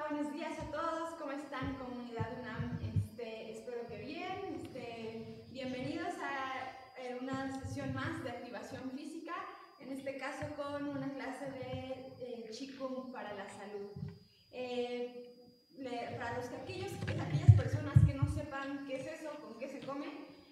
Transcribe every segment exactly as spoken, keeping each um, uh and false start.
buenos días a todos. ¿Cómo están, comunidad UNAM? Este, espero que bien. Este, bienvenidos a eh, una sesión más de activación física, en este caso con una clase de eh, Qigong para la salud. Eh, le, para los que aquellos, aquellas personas que no sepan qué es eso, con qué se come,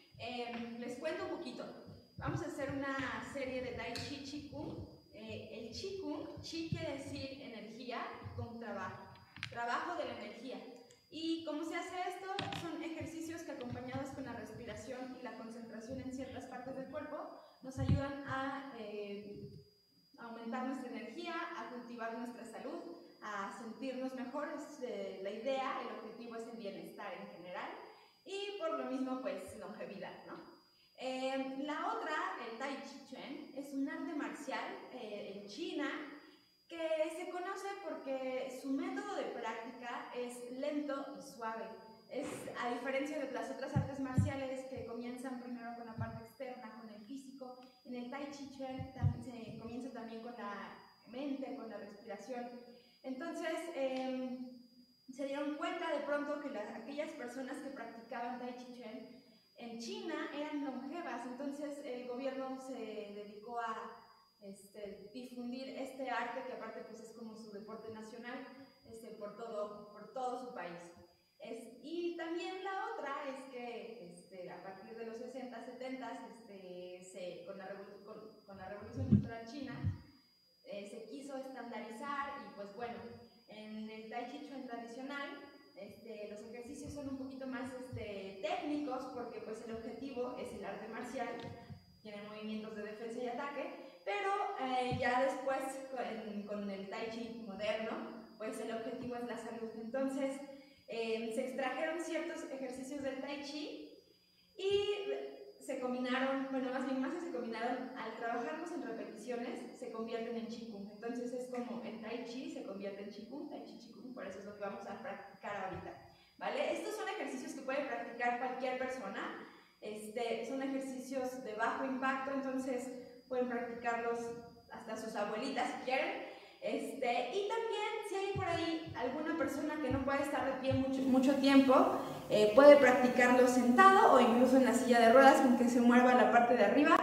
eh, les cuento un poquito. Vamos a hacer una serie de Tai Chi Qigong. Eh, el Qigong, Qi quiere decir energía, con trabajo, trabajo de la energía. ¿Y cómo se hace esto? Son ejercicios que, acompañados con la respiración y la concentración en ciertas partes del cuerpo, nos ayudan a eh, aumentar nuestra energía, a cultivar nuestra salud, a sentirnos mejor. Es eh, la idea, el objetivo es el bienestar en general y por lo mismo pues longevidad, ¿no? Eh, la otra, el Tai Chi Chuan, es un arte marcial eh, en China que se conoce porque su método de práctica es lento y suave. Es, a diferencia de las otras artes marciales que comienzan primero con la parte externa, con el físico, en el Tai Chi Chuan se comienza también con la mente, con la respiración. Entonces, eh, se dieron cuenta de pronto que las, aquellas personas que practicaban Tai Chi Chuan en China eran longevas. Entonces el gobierno se dedicó a este, difundir este arte, que aparte pues es como su deporte nacional, este, por, todo, por todo su país. Es, y también la otra es que este, a partir de los sesenta, setenta, este, se, con, la con, con la Revolución Cultural China, eh, se quiso estandarizar y pues bueno, en el Tai Chi Chuan tradicional, Este, los ejercicios son un poquito más este, técnicos, porque pues el objetivo es el arte marcial, tiene movimientos de defensa y ataque, pero eh, ya después con, con el Tai Chi moderno, pues el objetivo es la salud. Entonces eh, se extrajeron ciertos ejercicios del Tai Chi y se combinaron, bueno, más bien más se combinaron, al trabajarlos en repeticiones, se convierten en Qigong. Entonces es como el Tai Chi se convierte en Qigong, Tai Chi Qigong, por eso es lo que vamos a practicar ahorita, ¿vale? Estos son ejercicios que puede practicar cualquier persona, este, son ejercicios de bajo impacto, entonces pueden practicarlos hasta sus abuelitas si quieren. Este, y también, si hay por ahí alguna persona que no puede estar de pie mucho, mucho tiempo, eh, puede practicarlo sentado o incluso en la silla de ruedas, con que se mueva la parte de arriba.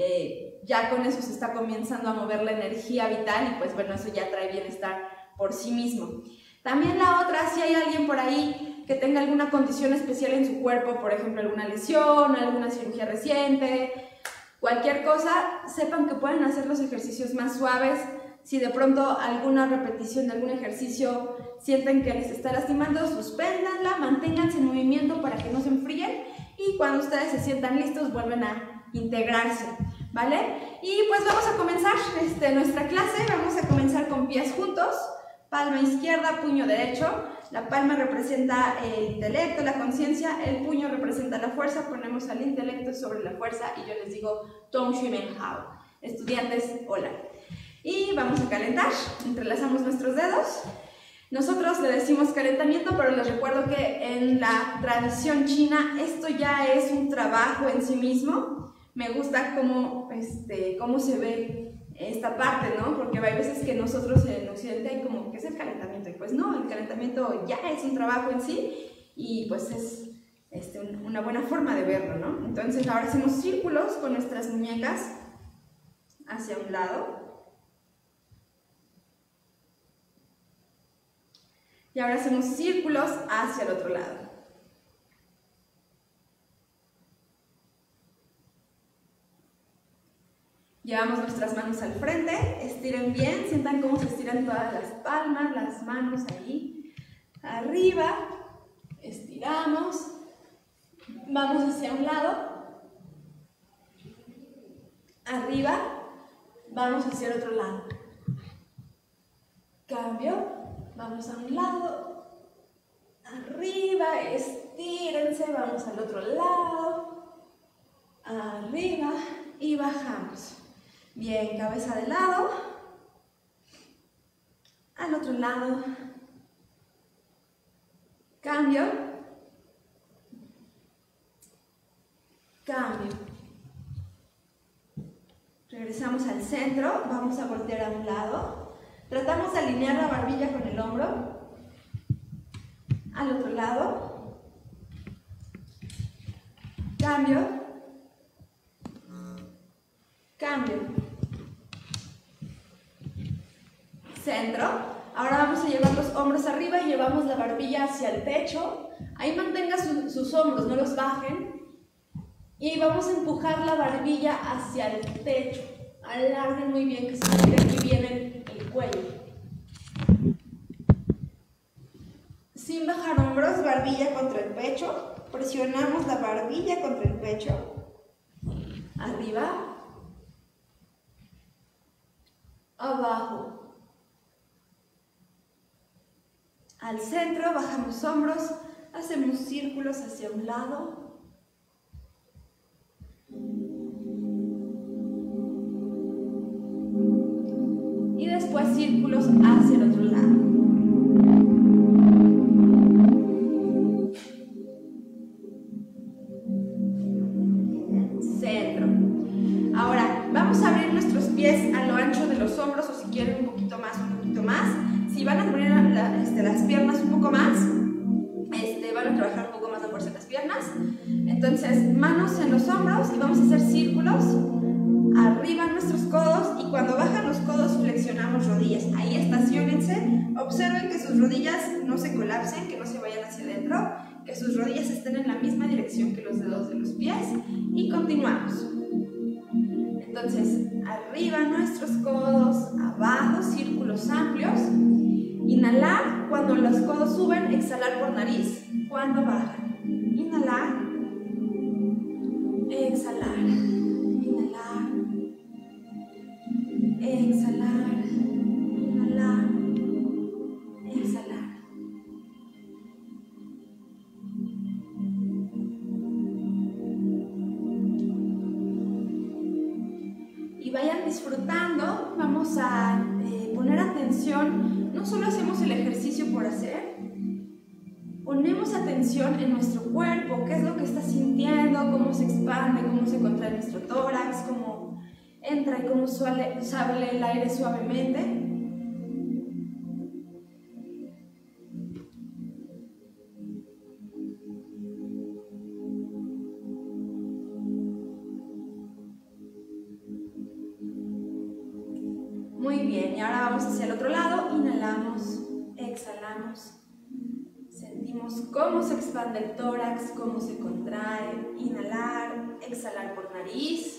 Eh, ya con eso se está comenzando a mover la energía vital y pues bueno, eso ya trae bienestar por sí mismo. También la otra, si hay alguien por ahí que tenga alguna condición especial en su cuerpo, por ejemplo alguna lesión, alguna cirugía reciente, cualquier cosa, sepan que pueden hacer los ejercicios más suaves. Si de pronto alguna repetición de algún ejercicio sienten que les está lastimando, suspéndanla, manténganse en movimiento para que no se enfríen y cuando ustedes se sientan listos vuelven a integrarse, ¿vale? Y pues vamos a comenzar este, nuestra clase. Vamos a comenzar con pies juntos, palma izquierda, puño derecho. La palma representa el intelecto, la conciencia, el puño representa la fuerza. Ponemos al intelecto sobre la fuerza y yo les digo Tong Shui Men Hao. Estudiantes, hola. Y vamos a calentar, entrelazamos nuestros dedos. Nosotros le decimos calentamiento, pero les recuerdo que en la tradición china esto ya es un trabajo en sí mismo. Me gusta cómo, este, cómo se ve esta parte, ¿no? Porque hay veces que nosotros en Occidente hay como, ¿qué es el calentamiento? Y pues no, el calentamiento ya es un trabajo en sí y pues es este, una buena forma de verlo, ¿no? Entonces ahora hacemos círculos con nuestras muñecas hacia un lado. Y ahora hacemos círculos hacia el otro lado. Llevamos nuestras manos al frente, estiren bien, sientan cómo se estiran todas las palmas, las manos ahí. Arriba, estiramos, vamos hacia un lado. Arriba, vamos hacia el otro lado. Cambio. Vamos a un lado, arriba, estírense, vamos al otro lado, arriba y bajamos. Bien, cabeza de lado, al otro lado, cambio, cambio. Regresamos al centro, vamos a voltear a un lado. Tratamos de alinear la barbilla con el hombro al otro lado, cambio, cambio, centro. Ahora vamos a llevar los hombros arriba y llevamos la barbilla hacia el pecho. Ahí mantenga su, sus hombros, no los bajen. Y vamos a empujar la barbilla hacia el techo. Alarguen muy bien, que se estire muy bien el, el cuello. Sin bajar hombros, barbilla contra el pecho. Presionamos la barbilla contra el pecho. Arriba. Abajo. Al centro, bajamos hombros, hacemos círculos hacia un lado. Y después círculos hacia el otro lado. Centro. Ahora, vamos a abrir nuestros pies a lo ancho de los hombros, o si quieren un poquito más, un poquito más. Si van a abrir la, este, las piernas un poco más, este, van a trabajar un poco más la fuerza en las piernas. Entonces, manos en los hombros y vamos a hacer círculos. Arriba nuestros codos, y cuando bajan los codos flexionamos rodillas. Ahí estaciónense, observen que sus rodillas no se colapsen, que no se vayan hacia adentro, que sus rodillas estén en la misma dirección que los dedos de los pies, y continuamos. Entonces, arriba nuestros codos, abajo, círculos amplios. Inhalar cuando los codos suben, exhalar por nariz cuando bajan. Inhalar, exhalar. Exhalar, inhalar, exhalar. Y vayan disfrutando, vamos a eh, poner atención, no solo hacemos el ejercicio por hacer, ponemos atención en nuestro cuerpo, qué es lo que está sintiendo, cómo se expande, cómo se contrae nuestro tórax, cómo entra y cómo sale, sale el aire suavemente. Muy bien, y ahora vamos hacia el otro lado. Inhalamos, exhalamos. Sentimos cómo se expande el tórax, cómo se contrae. Inhalar, exhalar por nariz.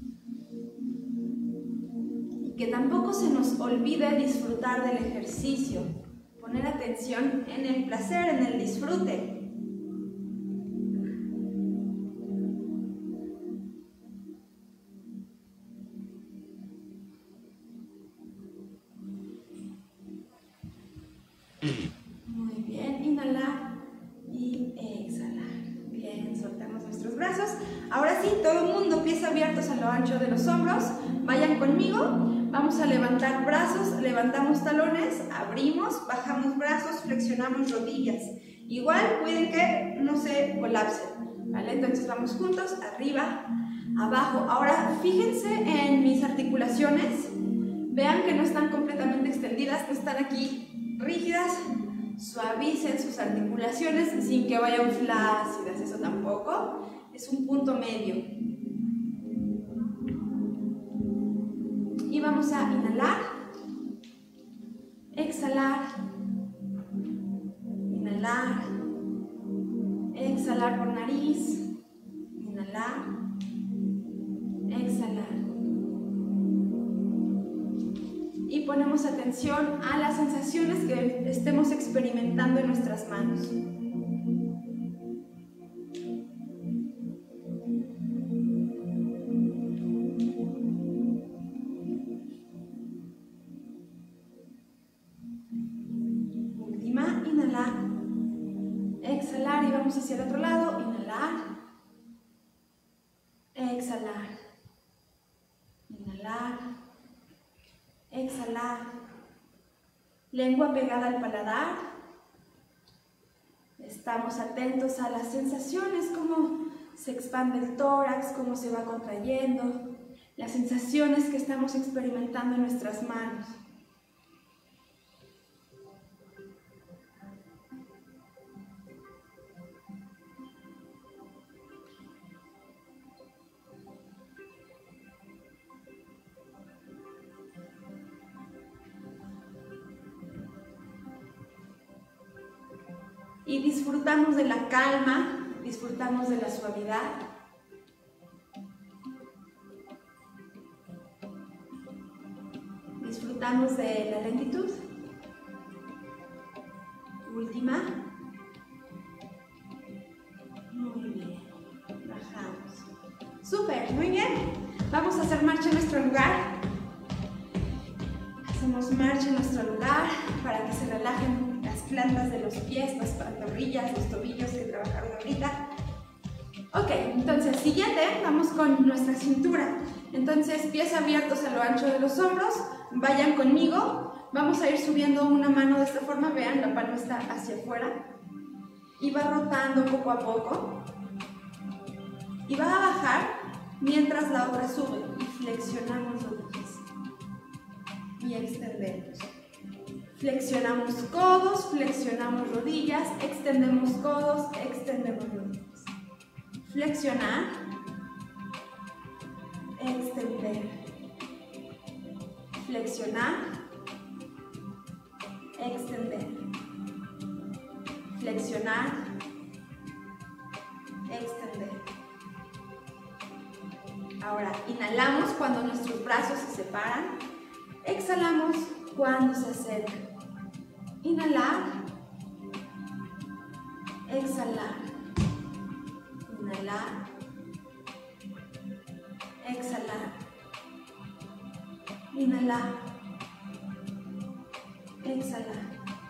Que tampoco se nos olvide disfrutar del ejercicio, poner atención en el placer, en el disfrute. Muy bien, inhalar y exhalar. Bien, soltamos nuestros brazos. Ahora sí, todo el mundo, pies abiertos a lo ancho de los hombros. Vayan conmigo. Vamos a levantar brazos, levantamos talones, abrimos, bajamos brazos, flexionamos rodillas. Igual, cuiden que no se colapsen, ¿vale? Entonces vamos juntos, arriba, abajo. Ahora, fíjense en mis articulaciones. Vean que no están completamente extendidas, no están aquí rígidas. Suavicen sus articulaciones sin que vayan flácidas, eso tampoco. Es un punto medio. Y vamos a inhalar, exhalar, inhalar, exhalar por nariz, inhalar, exhalar. Y ponemos atención a las sensaciones que estemos experimentando en nuestras manos. Exhalar y vamos hacia el otro lado. Inhalar, exhalar, inhalar, exhalar. Lengua pegada al paladar. Estamos atentos a las sensaciones, cómo se expande el tórax, cómo se va contrayendo, las sensaciones que estamos experimentando en nuestras manos. y disfrutamos de la calma, disfrutamos de la suavidad. Disfrutamos de la lentitud. Última. Muy bien. Bajamos. Súper, muy bien. Vamos a hacer marcha en nuestro lugar. Hacemos marcha en nuestro lugar para que se relajen las plantas de los pies, las pantorrillas, los tobillos que trabajaron ahorita. Ok, entonces siguiente, vamos con nuestra cintura. Entonces pies abiertos a lo ancho de los hombros, vayan conmigo. Vamos a ir subiendo una mano de esta forma, vean, la palma está hacia afuera. Y va rotando poco a poco. Y va a bajar mientras la otra sube. Y flexionamos los pies. Y extendemos. Flexionamos codos, flexionamos rodillas, extendemos codos, extendemos rodillas. Flexionar, extender, flexionar, extender, flexionar, extender. Ahora inhalamos cuando nuestros brazos se separan, exhalamos cuando se acercan. Inhalar, exhalar, inhalar, exhalar, inhalar, exhalar.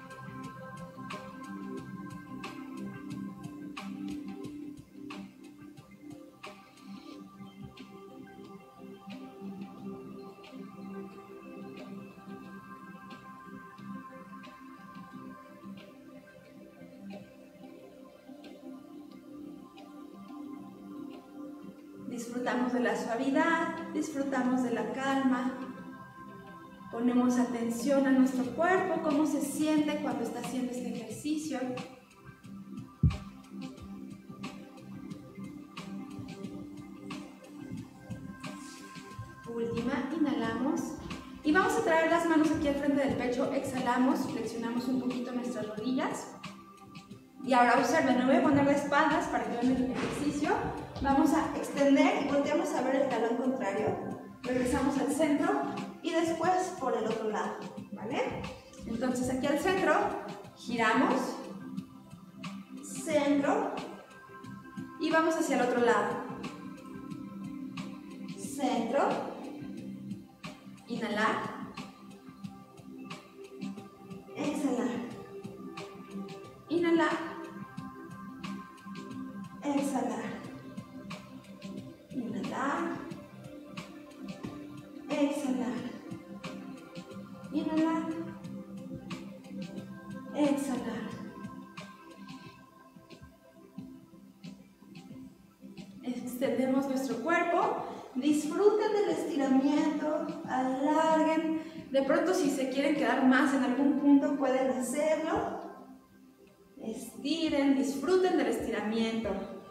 Disfrutamos de la suavidad, disfrutamos de la calma, ponemos atención a nuestro cuerpo, cómo se siente cuando está haciendo este ejercicio. Última, inhalamos y vamos a traer las manos aquí al frente del pecho, exhalamos, flexionamos un poquito nuestras rodillas. Y ahora observen, me voy a poner de espaldas para que vean el ejercicio. Vamos a extender y volteamos a ver el talón contrario. Regresamos al centro y después por el otro lado, ¿vale? Entonces aquí al centro, giramos, centro y vamos hacia el otro lado. Centro, inhalar, exhalar, inhalar, exhalar, inhalar, exhalar, inhalar, exhalar. Extendemos nuestro cuerpo, disfruten del estiramiento, alarguen. De pronto si se quieren quedar más en algún punto pueden hacerlo. Estiren, disfruten del estiramiento.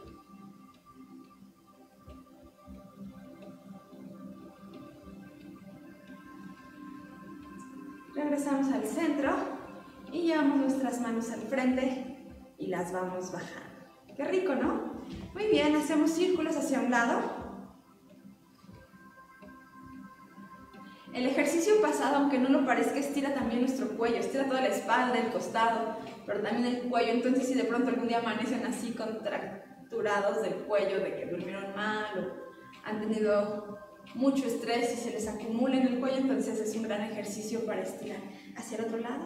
Regresamos al centro y llevamos nuestras manos al frente y las vamos bajando. Qué rico, ¿no? Muy bien, hacemos círculos hacia un lado. El ejercicio pasado, aunque no lo parezca, estira también nuestro cuello, estira toda la espalda, el costado, pero también el cuello. Entonces, si de pronto algún día amanecen así contracturados del cuello, de que durmieron mal o han tenido mucho estrés y se les acumula en el cuello, entonces es un gran ejercicio para estirar hacia el otro lado.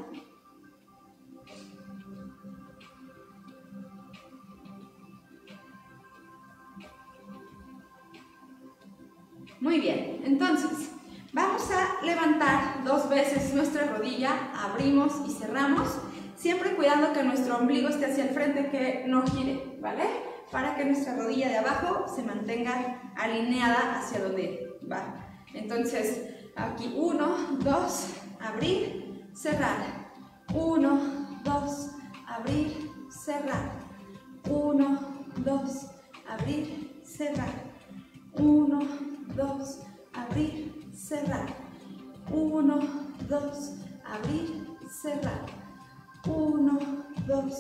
Muy bien, entonces vamos a levantar dos veces nuestra rodilla, abrimos y cerramos, siempre cuidando que nuestro ombligo esté hacia el frente, que no gire, ¿vale? Para que nuestra rodilla de abajo se mantenga alineada hacia donde va. Entonces, aquí uno, dos, abrir, cerrar. Uno, dos, abrir, cerrar. Uno, dos, abrir, cerrar. Uno, dos, abrir, cerrar. Uno, dos, abrir, cerrar. Uno, dos,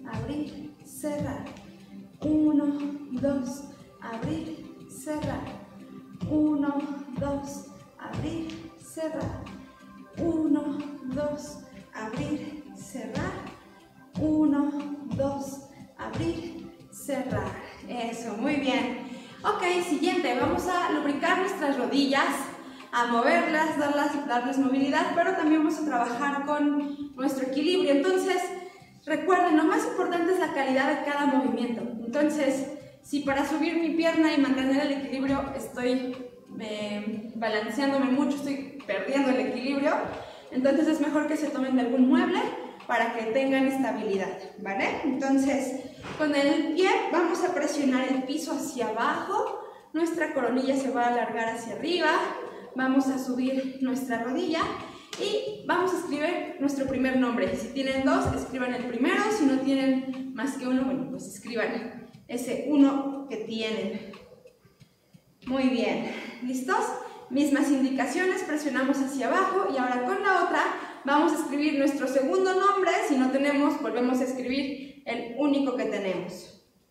abrir, cerrar. Uno, dos, abrir, cerrar. Uno, dos, abrir, cerrar. Uno, dos, abrir, cerrar. Uno, dos, abrir, cerrar. Eso, muy bien. Ok, siguiente, vamos a lubricar nuestras rodillas, a moverlas, darlas, darles movilidad, pero también vamos a trabajar con nuestro equilibrio. Entonces, recuerden, lo más importante es la calidad de cada movimiento. Entonces, si para subir mi pierna y mantener el equilibrio estoy eh, balanceándome mucho, estoy perdiendo el equilibrio, entonces es mejor que se tomen de algún mueble para que tengan estabilidad, ¿vale? Entonces, con el pie vamos a presionar el piso hacia abajo, nuestra coronilla se va a alargar hacia arriba, vamos a subir nuestra rodilla y vamos a escribir nuestro primer nombre. Si tienen dos, escriban el primero, si no tienen más que uno, bueno, pues escriban ese uno que tienen. Muy bien, ¿listos? Mismas indicaciones, presionamos hacia abajo y ahora con la otra vamos a escribir nuestro segundo nombre. Si no tenemos, volvemos a escribir el único que tenemos.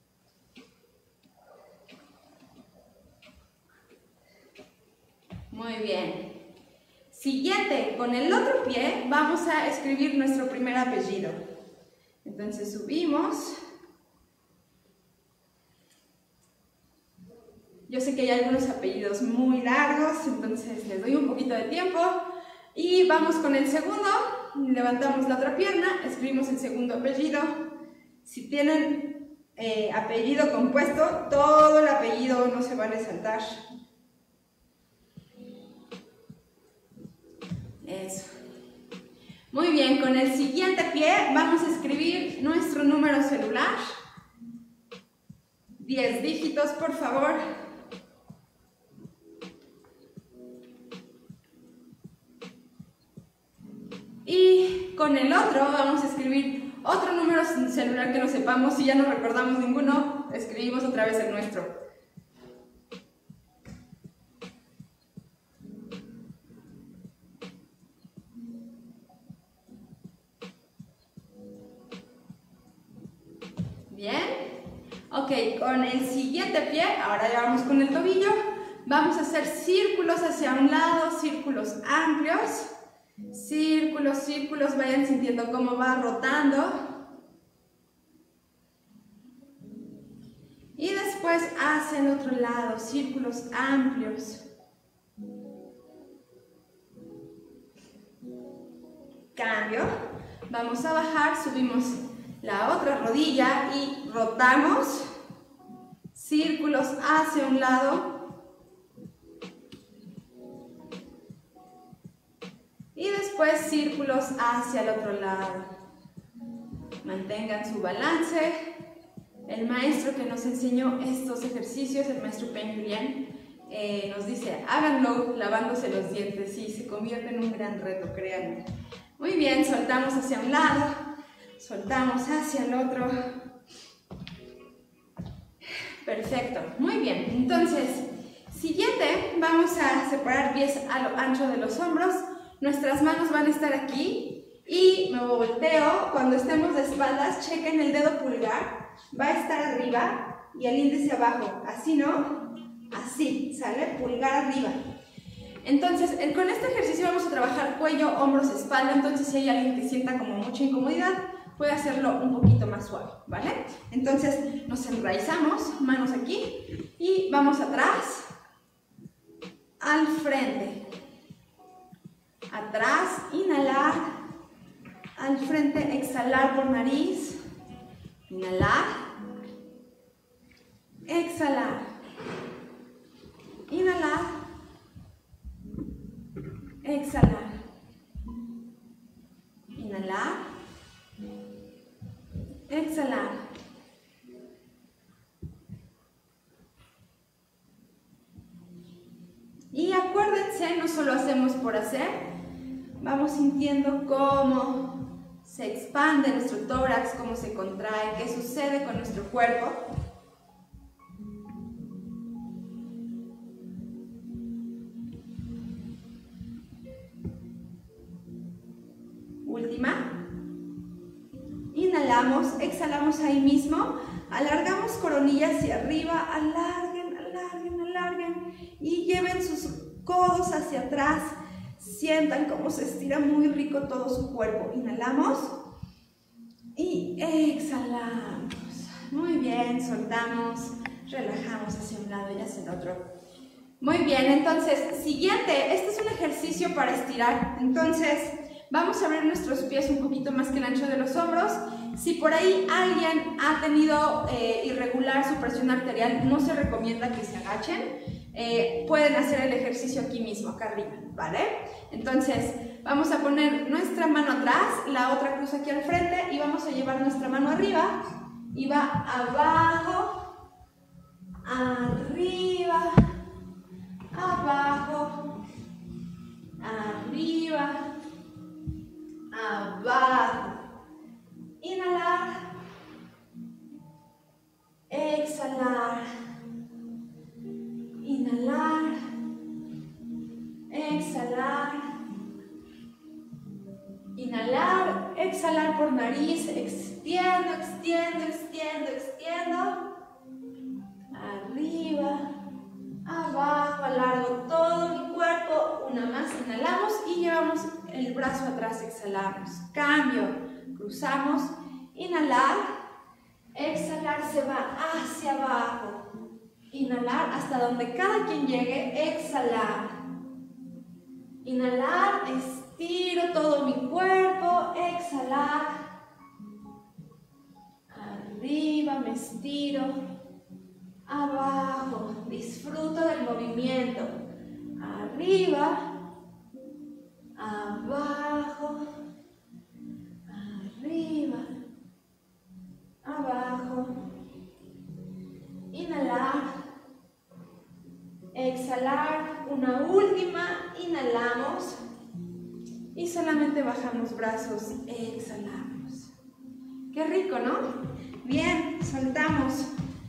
Muy bien. Siguiente, con el otro pie vamos a escribir nuestro primer apellido. Entonces subimos. Yo sé que hay algunos apellidos muy largos, entonces les doy un poquito de tiempo. Y vamos con el segundo, levantamos la otra pierna, escribimos el segundo apellido. Si tienen eh, apellido compuesto, todo el apellido no se va a resaltar. Eso. Muy bien, con el siguiente pie vamos a escribir nuestro número celular. diez dígitos, por favor. Y con el otro vamos a escribir otro número celular que no sepamos. Si ya no recordamos ninguno, escribimos otra vez el nuestro. Bien. Ok, con el siguiente pie, ahora ya vamos con el tobillo. Vamos a hacer círculos hacia un lado, círculos amplios. Círculos, círculos, vayan sintiendo cómo va rotando. Y después hacia el otro lado, círculos amplios. Cambio. Vamos a bajar, subimos la otra rodilla y rotamos. Círculos hacia un lado. Y después círculos hacia el otro lado. Mantengan su balance. El maestro que nos enseñó estos ejercicios, el maestro Pen Julián, eh, nos dice, háganlo lavándose los dientes y se convierte en un gran reto, créanme. Muy bien, soltamos hacia un lado, soltamos hacia el otro. Perfecto, muy bien. Entonces, siguiente, vamos a separar pies a lo ancho de los hombros. Nuestras manos van a estar aquí y me volteo. Cuando estemos de espaldas, chequen el dedo pulgar. Va a estar arriba y el índice abajo. Así, ¿no? Así, ¿sale? Pulgar arriba. Entonces, con este ejercicio vamos a trabajar cuello, hombros, espalda. Entonces, si hay alguien que sienta como mucha incomodidad, puede hacerlo un poquito más suave, ¿vale? Entonces, nos enraizamos, manos aquí y vamos atrás, al frente. Atrás, inhalar, al frente, exhalar por nariz, inhalar, exhalar, inhalar, exhalar, inhalar, exhalar. Y acuérdense, no solo hacemos por hacer, vamos sintiendo cómo se expande nuestro tórax, cómo se contrae, qué sucede con nuestro cuerpo. Última. Inhalamos. inhalamos, exhalamos ahí mismo, alargamos coronilla hacia arriba, alarguen, alarguen, alarguen y lleven sus codos hacia atrás, sientan cómo se estira muy rico todo su cuerpo. Inhalamos y exhalamos. Muy bien, soltamos, relajamos hacia un lado y hacia el otro. Muy bien, entonces, siguiente, este es un ejercicio para estirar. Entonces, vamos a abrir nuestros pies un poquito más que el ancho de los hombros. Si por ahí alguien ha tenido eh, irregular su presión arterial, no se recomienda que se agachen. Eh, pueden hacer el ejercicio aquí mismo, acá arriba, ¿vale? Entonces, vamos a poner nuestra mano atrás, la otra cruz aquí al frente y vamos a llevar nuestra mano arriba y va abajo, arriba, abajo, arriba, abajo. Inhalar, exhalar, inhalar, exhalar, inhalar, exhalar por nariz, extiendo, extiendo, extiendo, extiendo, arriba, abajo, alargo todo mi cuerpo, una más, inhalamos y llevamos el brazo atrás, exhalamos, cambio. Cruzamos, inhalar, exhalar, se va hacia abajo, inhalar hasta donde cada quien llegue, exhalar, inhalar, estiro todo mi cuerpo, exhalar, arriba me estiro, abajo, disfruto del movimiento, arriba, abajo, arriba, abajo, inhalar, exhalar, una última, inhalamos y solamente bajamos brazos, exhalamos. Qué rico, ¿no? Bien, soltamos.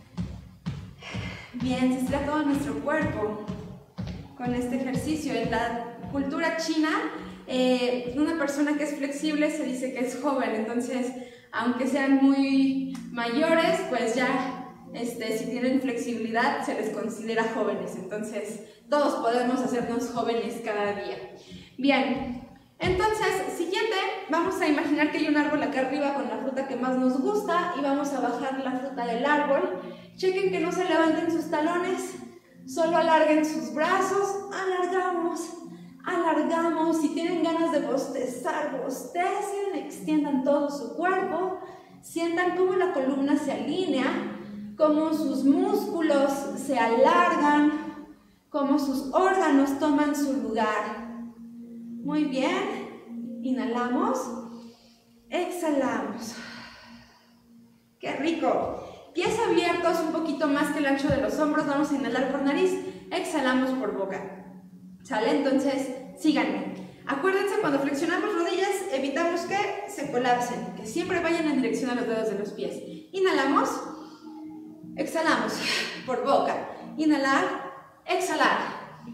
Bien, se estira todo nuestro cuerpo con este ejercicio. En la cultura china, Eh, una persona que es flexible se dice que es joven, entonces aunque sean muy mayores, pues ya este, si tienen flexibilidad se les considera jóvenes, entonces todos podemos hacernos jóvenes cada día. Bien, entonces siguiente, vamos a imaginar que hay un árbol acá arriba con la fruta que más nos gusta y vamos a bajar la fruta del árbol. Chequen que no se levanten sus talones, solo alarguen sus brazos, alargamos. Alargamos, si tienen ganas de bostezar, bostecen, extiendan todo su cuerpo, sientan cómo la columna se alinea, cómo sus músculos se alargan, cómo sus órganos toman su lugar. Muy bien, inhalamos, exhalamos. ¡Qué rico! Pies abiertos, un poquito más que el ancho de los hombros, vamos a inhalar por nariz, exhalamos por boca. ¿Sale? Entonces, síganme. Acuérdense, cuando flexionamos rodillas, evitamos que se colapsen, que siempre vayan en dirección a los dedos de los pies. Inhalamos, exhalamos por boca. Inhalar, exhalar.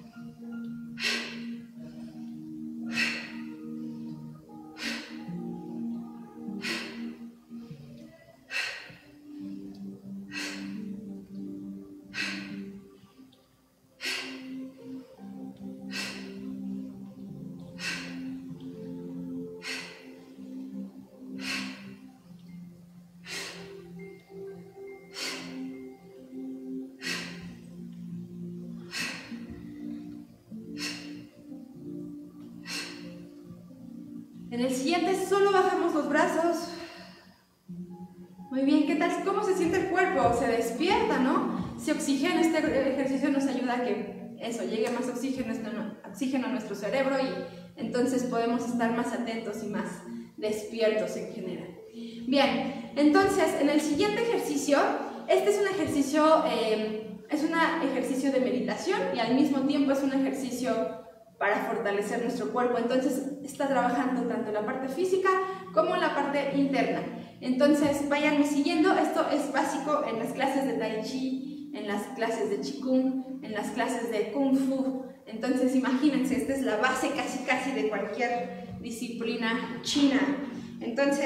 En el siguiente solo bajamos los brazos. Muy bien, ¿qué tal? ¿Cómo se siente el cuerpo? Se despierta, ¿no? Se oxigena. Este ejercicio nos ayuda a que eso, llegue más oxígeno, oxígeno a nuestro cerebro y entonces podemos estar más atentos y más despiertos en general. Bien, entonces en el siguiente ejercicio, este es un ejercicio, eh, es un ejercicio de meditación y al mismo tiempo es un ejercicio para fortalecer nuestro cuerpo. Entonces está trabajando tanto la parte física como la parte interna. Entonces váyanme siguiendo. Esto es básico en las clases de Tai Chi, en las clases de Qigong, en las clases de Kung Fu. Entonces imagínense, esta es la base casi casi de cualquier disciplina china. Entonces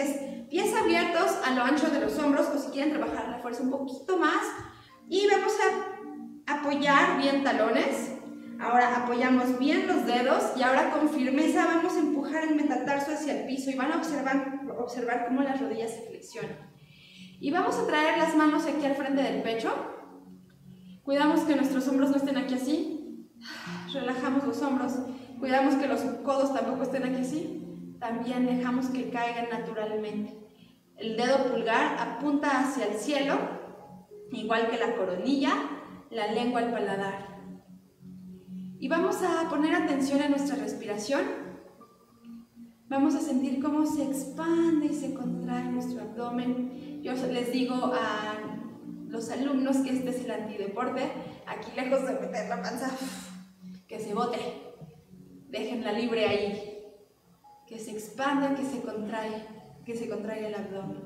pies abiertos a lo ancho de los hombros, o si quieren trabajar la fuerza un poquito más. Y vamos a apoyar bien talones. Ahora apoyamos bien los dedos y ahora con firmeza vamos a empujar el metatarso hacia el piso y van a observar, observar cómo las rodillas se flexionan. Y vamos a traer las manos aquí al frente del pecho. Cuidamos que nuestros hombros no estén aquí así. Relajamos los hombros. Cuidamos que los codos tampoco estén aquí así. También dejamos que caigan naturalmente. El dedo pulgar apunta hacia el cielo, igual que la coronilla, la lengua al paladar. Y vamos a poner atención a nuestra respiración. Vamos a sentir cómo se expande y se contrae nuestro abdomen. Yo les digo a los alumnos que este es el antideporte. Aquí lejos de meter la panza, que se bote. Déjenla libre ahí. Que se expanda, que se contrae, que se contrae el abdomen.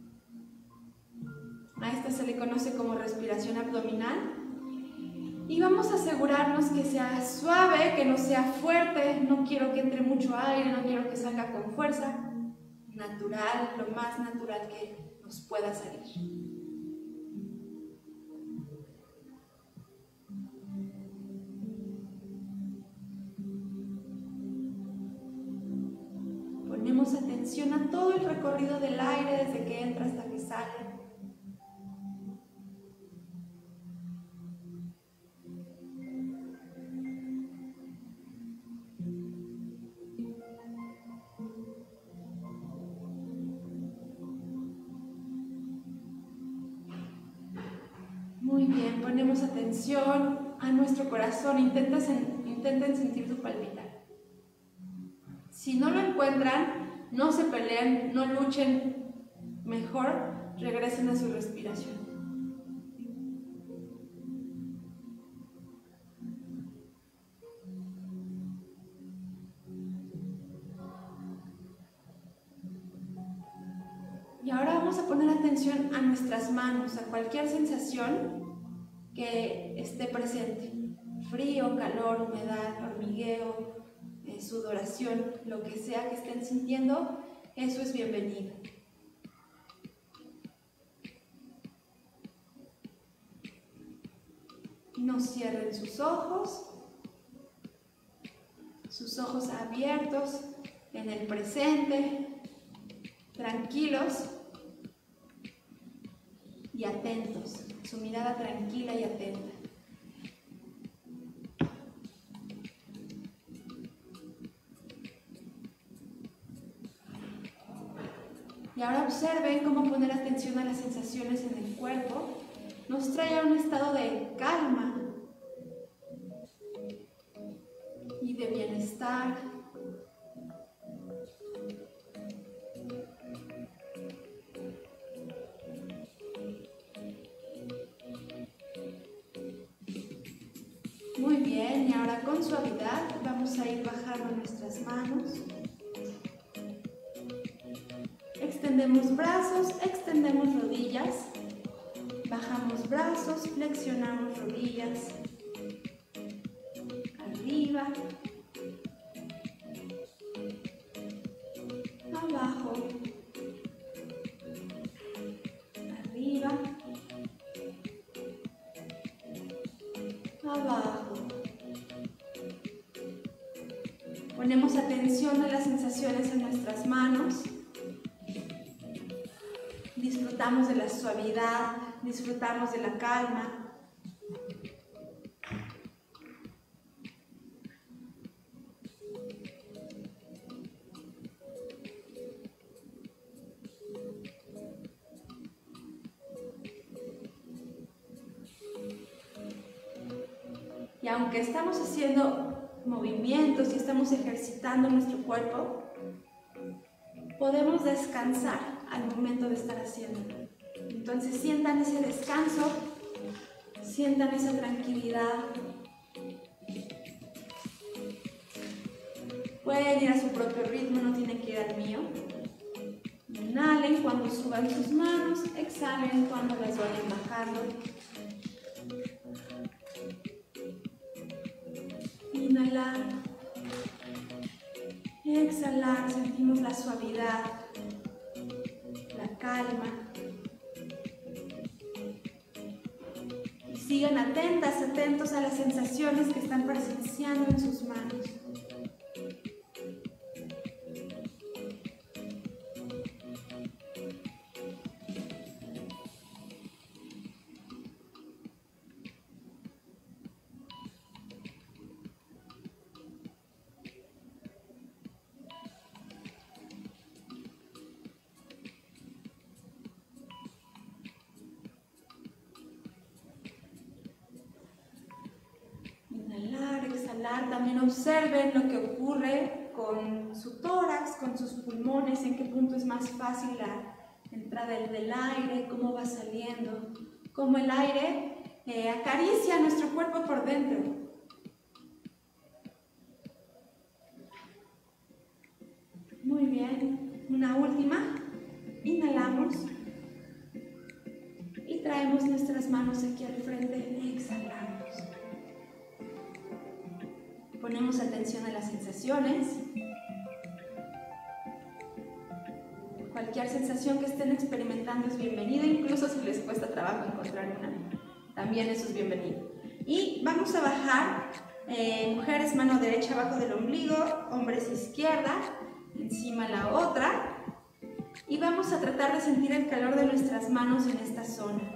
A esta se le conoce como respiración abdominal. Y vamos a asegurarnos que sea suave, que no sea fuerte. No quiero que entre mucho aire, no quiero que salga con fuerza. Natural, lo más natural que nos pueda salir. Ponemos atención a todo el recorrido del aire desde que entra hasta que sale. Muy bien, ponemos atención a nuestro corazón, intenten, intenten sentir su palpitar. Si no lo encuentran, no se peleen, no luchen, mejor regresen a su respiración. Y ahora vamos a poner atención a nuestras manos, a cualquier sensación que esté presente. Frío, calor, humedad, hormigueo, eh, sudoración, lo que sea que estén sintiendo, eso es bienvenido. No cierren sus ojos, sus ojos abiertos en el presente, tranquilos y atentos, su mirada tranquila y atenta. Y ahora observen cómo poner atención a las sensaciones en el cuerpo nos trae a un estado de calma y de bienestar. Muy bien, y ahora con suavidad vamos a ir bajando nuestras manos. Extendemos brazos, extendemos rodillas, bajamos brazos, flexionamos rodillas, arriba, abajo, arriba, abajo. Ponemos atención a las sensaciones en nuestras manos. Disfrutamos de la suavidad, disfrutamos de la calma. Y aunque estamos haciendo movimientos y estamos ejercitando nuestro cuerpo, podemos descansar al momento de estar haciéndolo. Entonces sientan ese descanso, sientan esa tranquilidad. Pueden ir a su propio ritmo, no tienen que ir al mío. Inhalen cuando suban sus manos, exhalen cuando las vayan bajando. Inhalar, exhalar, sentimos la suavidad. calma. Y sigan atentas, atentos a las sensaciones que están presenciando en sus manos. También observen lo que ocurre con su tórax, con sus pulmones, en qué punto es más fácil la entrada del aire, cómo va saliendo, cómo el aire eh, acaricia nuestro cuerpo por dentro. Muy bien, una última, inhalamos y traemos nuestras manos aquí al frente, exhalamos. Ponemos atención a las sensaciones. Cualquier sensación que estén experimentando es bienvenida, incluso si les cuesta trabajo encontrar una, también eso es bienvenido. Y vamos a bajar, eh, mujeres, mano derecha abajo del ombligo, hombres izquierda, encima la otra. Y vamos a tratar de sentir el calor de nuestras manos en esta zona.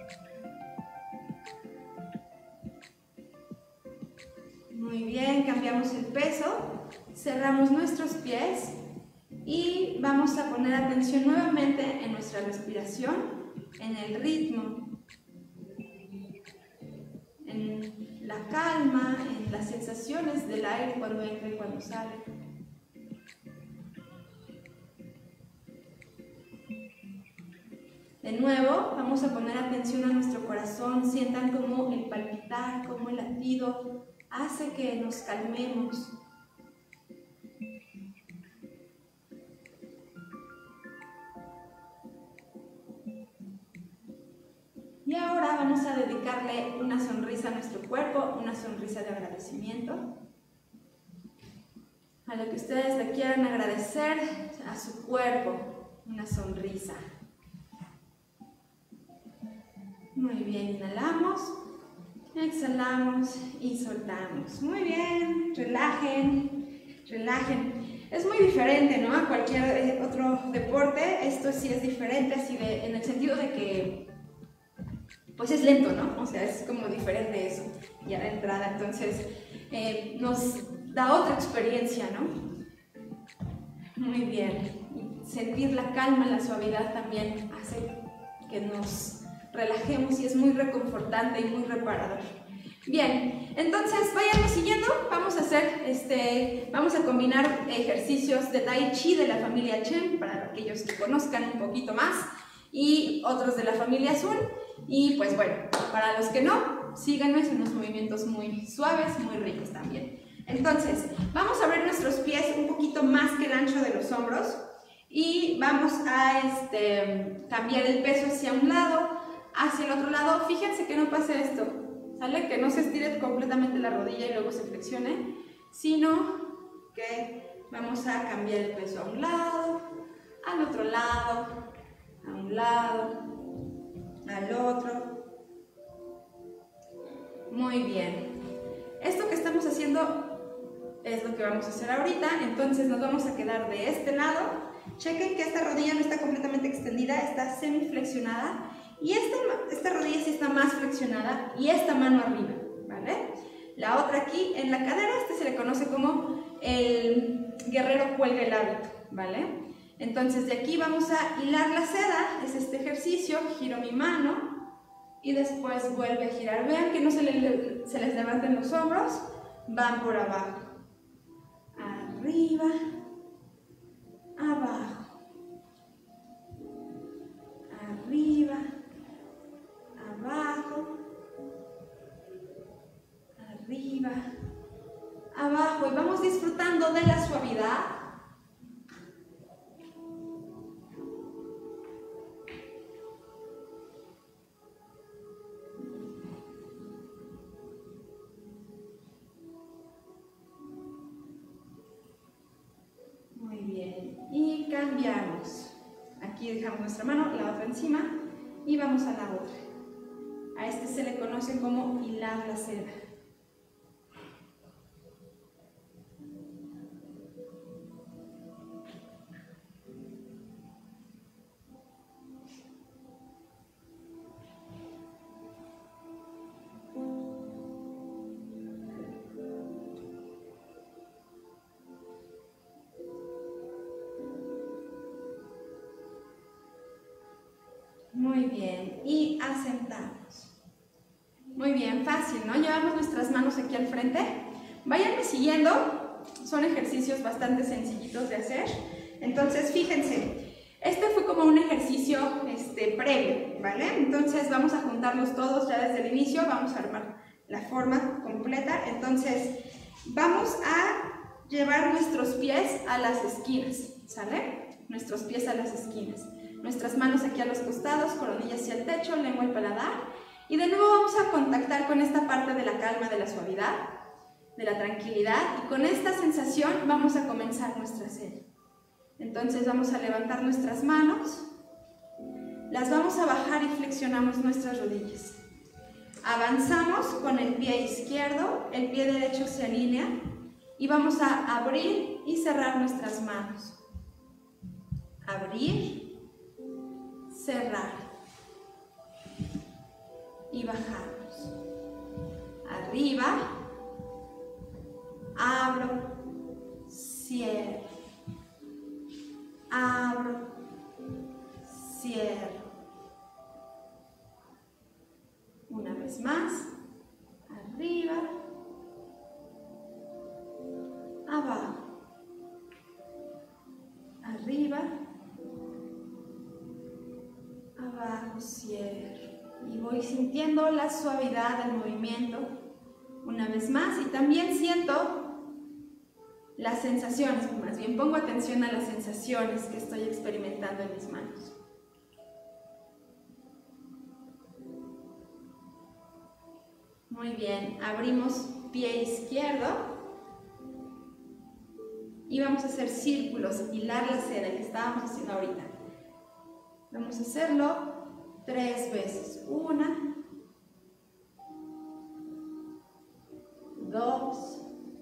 Muy bien, cambiamos el peso, cerramos nuestros pies y vamos a poner atención nuevamente en nuestra respiración, en el ritmo, en la calma, en las sensaciones del aire cuando entra y cuando sale. De nuevo, vamos a poner atención a nuestro corazón, sientan como el palpitar, como el latido hace que nos calmemos. Y ahora vamos a dedicarle una sonrisa a nuestro cuerpo, una sonrisa de agradecimiento. A lo que ustedes le quieran agradecer a su cuerpo, una sonrisa. Muy bien, inhalamos. Exhalamos y soltamos. Muy bien, relajen, relajen. Es muy diferente, ¿no? A cualquier otro deporte. Esto sí es diferente, así de, en el sentido de que, pues es lento, ¿no? O sea, es como diferente eso, ya de entrada. Entonces, eh, nos da otra experiencia, ¿no? Muy bien. Sentir la calma, la suavidad también hace que nos relajemos y es muy reconfortante y muy reparador. Bien, entonces váyanme siguiendo, vamos a hacer, este, vamos a combinar ejercicios de Tai Chi de la familia Chen, para aquellos que conozcan un poquito más, y otros de la familia Sun, y pues bueno, para los que no, síganme, son unos movimientos muy suaves, muy ricos también. Entonces, vamos a abrir nuestros pies un poquito más que el ancho de los hombros, y vamos a este, cambiar el peso hacia un lado, hacia el otro lado. Fíjense que no pase esto, ¿sale? Que no se estire completamente la rodilla y luego se flexione, sino que vamos a cambiar el peso a un lado, al otro lado, a un lado, al otro. Muy bien. Esto que estamos haciendo es lo que vamos a hacer ahorita, entonces nos vamos a quedar de este lado. Chequen que esta rodilla no está completamente extendida, está semiflexionada. Y esta, esta rodilla sí está más flexionada y esta mano arriba, ¿vale? La otra aquí en la cadera, este se le conoce como el guerrero cuelga el hábito, ¿vale? Entonces de aquí vamos a hilar la seda, es este ejercicio, giro mi mano y después vuelve a girar. Vean que no se, le, se les levanten los hombros, van por abajo, arriba, abajo, arriba, abajo, arriba, abajo, y vamos disfrutando de la suavidad. Muy bien, y cambiamos. Aquí Aquí dejamos nuestra mano, la otra encima y vamos a la otra. A este se le conoce como hilar la seda. Muy bien, y asentamos. Muy bien, fácil, ¿no? Llevamos nuestras manos aquí al frente. Váyanme siguiendo, son ejercicios bastante sencillitos de hacer. Entonces, fíjense, este fue como un ejercicio este, previo, ¿vale? Entonces, vamos a juntarlos todos ya desde el inicio, vamos a armar la forma completa. Entonces, vamos a llevar nuestros pies a las esquinas, ¿sale? Nuestros pies a las esquinas. Nuestras manos aquí a los costados, coronilla hacia el techo, lengua al paladar. Y de nuevo vamos a contactar con esta parte de la calma, de la suavidad, de la tranquilidad. Y con esta sensación vamos a comenzar nuestra serie. Entonces vamos a levantar nuestras manos, las vamos a bajar y flexionamos nuestras rodillas. Avanzamos con el pie izquierdo, el pie derecho se alinea y vamos a abrir y cerrar nuestras manos. Abrir, cerrar y bajamos. Arriba, abro, cierro, abro, cierro. Una vez más, arriba, abajo, arriba, abajo, cierro. Y voy sintiendo la suavidad del movimiento una vez más. Y también siento las sensaciones, más bien pongo atención a las sensaciones que estoy experimentando en mis manos. Muy bien, abrimos pie izquierdo y vamos a hacer círculos, hilar la seda que estábamos haciendo ahorita. Vamos a hacerlo tres veces. Una, dos,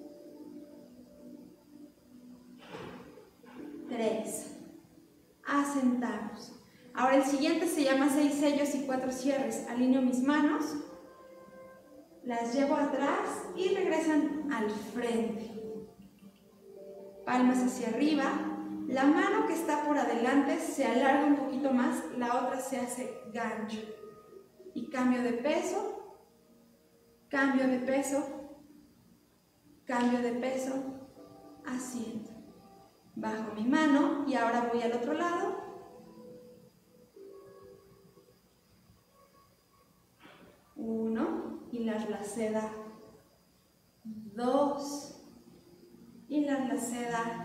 tres. Asentamos. Ahora el siguiente se llama seis sellos y cuatro cierres. Alineo mis manos, las llevo atrás y regresan al frente. Palmas hacia arriba. La mano que está por adelante se alarga un poquito más, la otra se hace gancho. Y cambio de peso, cambio de peso, cambio de peso, asiento. Bajo mi mano y ahora voy al otro lado. Uno, hilar la seda. Dos, hilar la seda.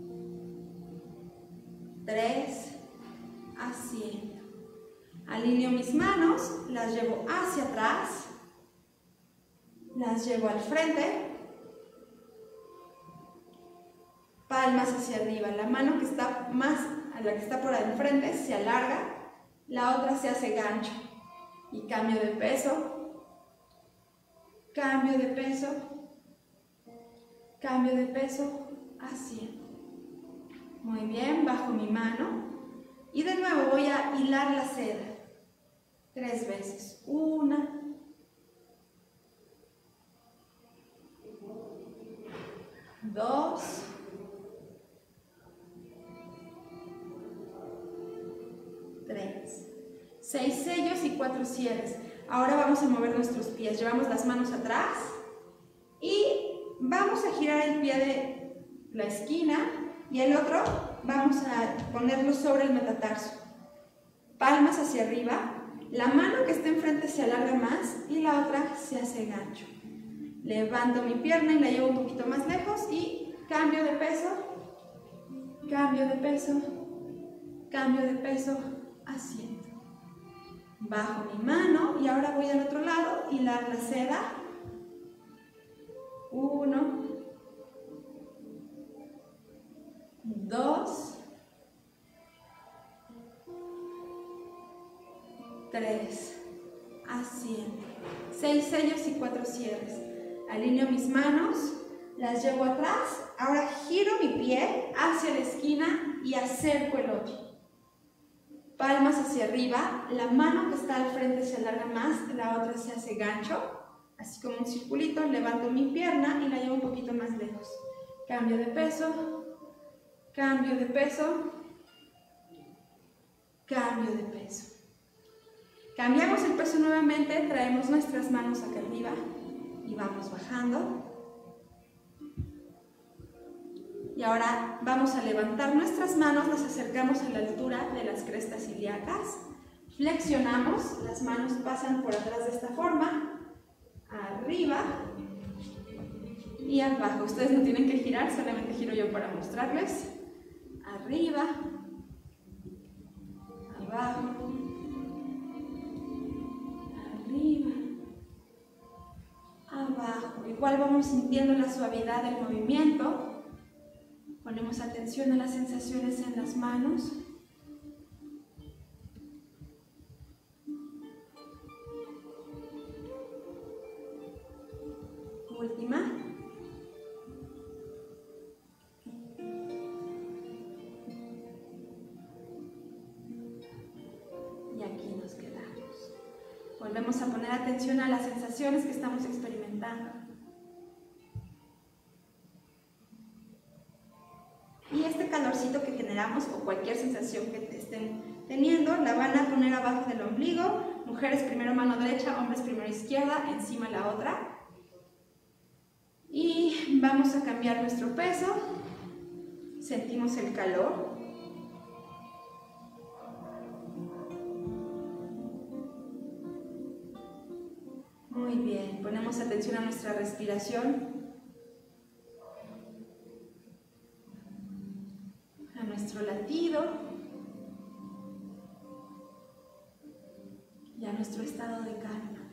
Tres, asiento. Alineo mis manos, las llevo hacia atrás, las llevo al frente, palmas hacia arriba. La mano que está más, a la que está por al frente se alarga, la otra se hace gancho. Y cambio de peso, cambio de peso, cambio de peso, asiento. Muy bien, bajo mi mano y de nuevo voy a hilar la seda tres veces. Una, dos, tres. Seis sellos y cuatro cierres. Ahora vamos a mover nuestros pies. Llevamos las manos atrás y vamos a girar el pie de la esquina y el otro vamos a ponerlo sobre el metatarso. Palmas hacia arriba. La mano que está enfrente se alarga más y la otra se hace gancho. Levanto mi pierna y la llevo un poquito más lejos y cambio de peso, cambio de peso, cambio de peso, asiento. Bajo mi mano y ahora voy al otro lado, hilar la seda. Uno, dos, tres, asciendo, seis sellos y cuatro cierres. Alineo mis manos, las llevo atrás, ahora giro mi pie hacia la esquina y acerco el otro. Palmas hacia arriba, la mano que está al frente se alarga más, la otra se hace gancho, así como un circulito, levanto mi pierna y la llevo un poquito más lejos. Cambio de peso, cambio de peso, cambio de peso. Cambiamos el peso nuevamente, traemos nuestras manos acá arriba y vamos bajando. Y ahora vamos a levantar nuestras manos, las acercamos a la altura de las crestas ilíacas. Flexionamos, las manos pasan por atrás de esta forma, arriba y abajo. Ustedes no tienen que girar, solamente giro yo para mostrarles. Arriba, abajo, arriba, abajo. Igual vamos sintiendo la suavidad del movimiento. Ponemos atención a las sensaciones en las manos. Última. Y aquí nos quedamos. Volvemos a poner atención a las sensaciones que estamos experimentando. Y este calorcito que generamos o cualquier sensación que estén teniendo, la van a poner abajo del ombligo. Mujeres primero mano derecha, hombres primero izquierda, encima la otra. Y vamos a cambiar nuestro peso. Sentimos el calor. Muy bien, ponemos atención a nuestra respiración. Nuestro latido y a nuestro estado de calma.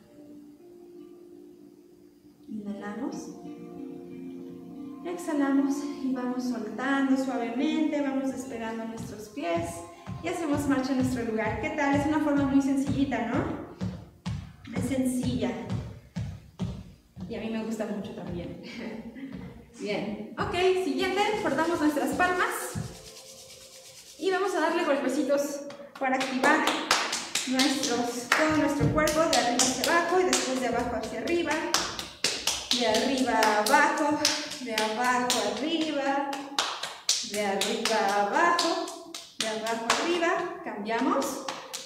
Inhalamos, exhalamos y vamos soltando suavemente, vamos despegando nuestros pies y hacemos marcha en nuestro lugar. ¿Qué tal? Es una forma muy sencillita, ¿no? Es sencilla y a mí me gusta mucho también. Bien, ok, siguiente, cortamos nuestras palmas. Y vamos a darle golpecitos para activar nuestros, todo nuestro cuerpo de arriba hacia abajo y después de abajo hacia arriba, de arriba a abajo, de abajo arriba, de arriba a abajo, de abajo arriba. Cambiamos.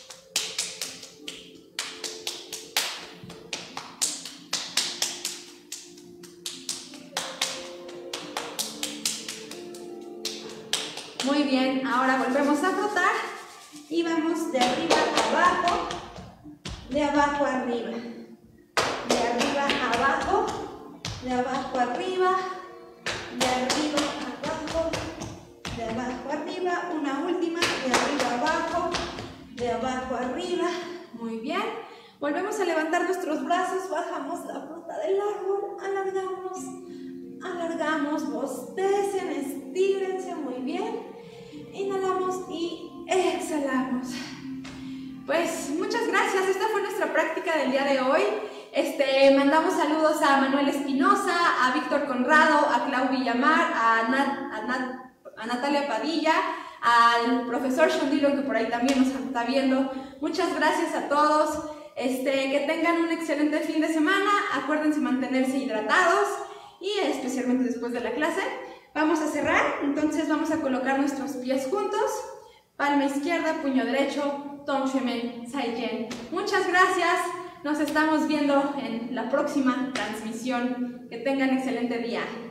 Muy bien, ahora volvemos a frotar y vamos de arriba a abajo, de abajo a arriba, de arriba a abajo, de abajo a arriba, de arriba a abajo, de abajo a arriba, una última, de arriba a abajo, de abajo a arriba. Muy bien, volvemos a levantar nuestros brazos, bajamos la fruta del árbol, alargamos, alargamos, bostecen, estírense muy bien. Inhalamos y exhalamos. Pues muchas gracias, esta fue nuestra práctica del día de hoy. Este, mandamos saludos a Manuel Espinosa, a Víctor Conrado, a Clau Villamar, a, Nat, a, Nat, a Natalia Padilla, al profesor Shondilo que por ahí también nos está viendo. Muchas gracias a todos, este, que tengan un excelente fin de semana. Acuérdense mantenerse hidratados y especialmente después de la clase. Vamos a cerrar, entonces vamos a colocar nuestros pies juntos, palma izquierda, puño derecho, Tongxuemen Zaijian. Muchas gracias, nos estamos viendo en la próxima transmisión. Que tengan excelente día.